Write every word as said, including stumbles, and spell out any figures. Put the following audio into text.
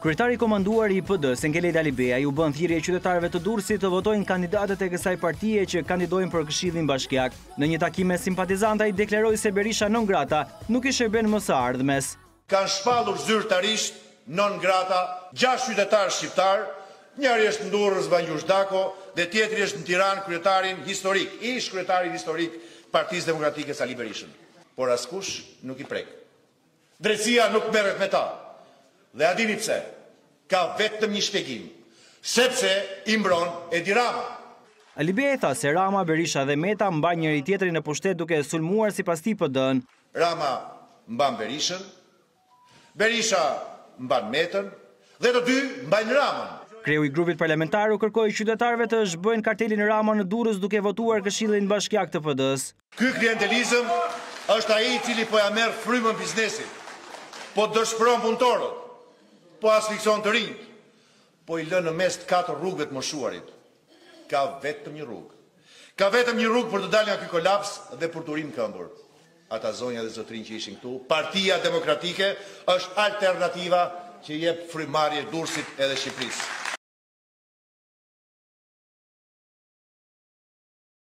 Kryetari komanduar i P D-s, Ngeleda Alibeja, ju bën thirrje qytetarëve të Durrësit të votojnë kandidatët e kësaj partie që kandidojnë për Këshillin Bashkiak. Në një takim me simpatizantë, ai deklaroi se Berisha non grata nuk i shërben më së ardhmes. Kanë shpallur zyrtarisht non grata gjashtë qytetarë shqiptar, njëri është në Durrës Bangjur Dako dhe tjetri është në Tiranë kryetarin historik, ish kryetarin historik Partisë Demokratike Sali Berishën. Por askush nuk i prek. Drejtësia nuk merret me ta. Dhe a dini pse? Ka vetëm një shpjegim. Sepse i mbron Edi Rama. Alibeja tha se Rama, Berisha dhe Meta mbajnë njëri tjetrin në pushtet duke sulmuar sipas tij P D-n. Rama mban Berishën, Berisha mban Metën dhe të dy mbajnë Ramën. Kreu i grupit parlamentar u kërkoi qytetarëve të zhbëjnë kartelin Rama në Durrës duke votuar Këshillin Bashkiak të P D-s. Ky klientelizëm është ai i cili po ja merr frymën biznesit, po dëshpëron punëtorët, po asfikson të rinjt, po i lënë në mes të katër rrugëve të moshuarit. Ka vetëm një rrugë. Ka vetëm një rrugë për të dalë nga ky kolaps dhe për të rinë këmbur. Ata zonja dhe zotrinj që ishin këtu, Partia Demokratike është alternativa që jep frymarrje Durrësit edhe Shqipërisë.